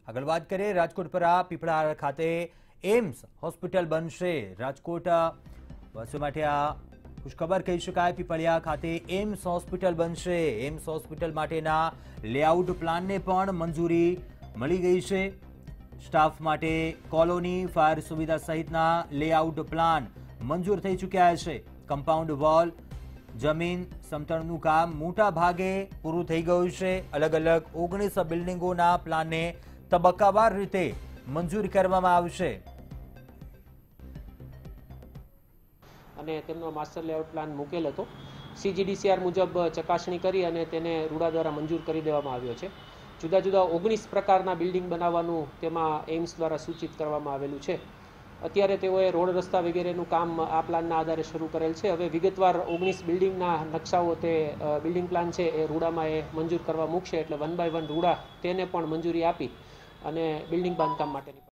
આગળ વાત કરીએ રાજકોટપરા પીપળા ખાતે એમ્સ હોસ્પિટલ બનશે। રાજકોટ વર્ષો માટે આ ખુશખબર કહી શકાય। પીપળિયા ખાતે એમ્સ હોસ્પિટલ બનશે। એમ્સ હોસ્પિટલ માટેના લેઆઉટ પ્લાનને પણ મંજૂરી મળી ગઈ છે। સ્ટાફ માટે કોલોની ફાયર સુવિધા સહિતના લેઆઉટ પ્લાન મંજૂર થઈ ચૂક્યા છે। કમ્પાઉન્ડ વોલ જમીન સમતળનું કામ મોટા ભાગે પૂરું થઈ ગયું છે। અલગ અલગ 19 બિલ્ડિંગોના પ્લાનને તબક્કાવાર રીતે મંજૂરી કરવામાં આવશે અને તેમનો માસ્ટર લેઆઉટ પ્લાન મૂકેલ હતો। CGDCR મુજબ ચકાસણી કરી અને તેને રૂડા દ્વારા મંજૂર કરી દેવામાં આવ્યો છે। જુદા જુદા 19 પ્રકારના બિલ્ડિંગ બનાવવાનું તેમાં એમ્સ દ્વારા સૂચિત કરવામાં આવેલું છે। અત્યારે તેઓએ રોડ રસ્તા વગેરેનું કામ આ પ્લાનના આધારે શરૂ કરેલ છે। હવે વિગતવાર 19 બિલ્ડિંગના નકશાઓ તે બિલ્ડિંગ પ્લાન છે એ રૂડામાં એ મંજૂર કરવા મૂકશે, એટલે 1 by 1 રૂડા તેને પણ મંજૂરી આપી અને બિલ્ડિંગ બાંધકામ માટેની